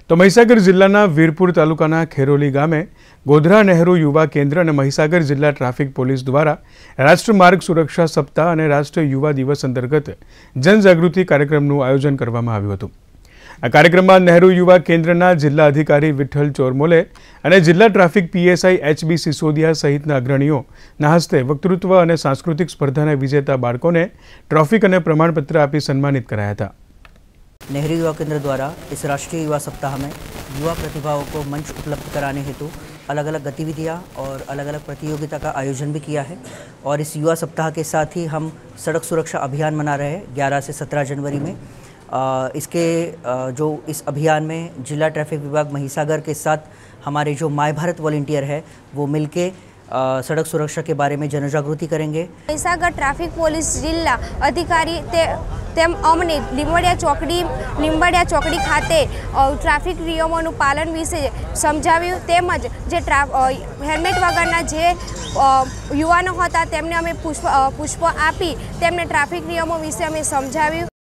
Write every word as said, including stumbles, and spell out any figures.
તો મહીસાગર જિલ્લાના વીરપુર તાલુકાના ખેરોલી ગામે ગોધરા નહેરુ યુવા કેન્દ્ર અને મહીસાગર જિલ્લા ટ્રાફિક પોલીસ દ્વારા રાષ્ટ્રીય માર્ગ સુરક્ષા સપ્તાહ અને રાષ્ટ્રીય યુવા દિવસ અંતર્ગત જનજાગૃતિ કાર્યક્રમનું આયોજન કરવામાં આવ્યું હતું। આ કાર્યક્રમમાં નહેરુ યુવા કેન્દ્રના જિલ્લા અધિકારી વિઠ્ઠલ ચોરમોલે અને જિલ્લા ટ્રાફિક પીએસઆઈ એચબી સિસોદિયા સહિતના અગ્રણીઓના હસ્તે વક્તૃત્વ અને સાંસ્કૃતિક સ્પર્ધાના વિજેતા બાળકોને ટ્રોફી અને પ્રમાણપત્ર આપી સન્માનિત કરાયા હતા। नेहरू युवा केंद्र द्वारा इस राष्ट्रीय युवा सप्ताह में युवा प्रतिभाओं को मंच उपलब्ध कराने हेतु अलग अलग गतिविधियां और अलग अलग प्रतियोगिता का आयोजन भी किया है और इस युवा सप्ताह के साथ ही हम सड़क सुरक्षा अभियान मना रहे हैं ग्यारह से सत्रह जनवरी में। आ, इसके आ, जो इस अभियान में जिला ट्रैफिक विभाग महीसागर के साथ हमारे जो माय भारत वॉलंटियर है वो मिलके आ, सड़क सुरक्षा के बारे में जनजागृति करेंगे। महीसागर ट्राफिक पोलीस जिला अधिकारी ते તેમ અમને લીંબડિયા ચોકડી લીંબડિયા ચોકડી ખાતે ટ્રાફિક નિયમોનું પાલન વિશે સમજાવ્યું તેમજ જે હેલ્મેટ વગરના જે યુવાનો હતા તેમને અમે પુષ્પ પુષ્પ આપી તેમને ટ્રાફિક નિયમો વિશે અમે સમજાવ્યું।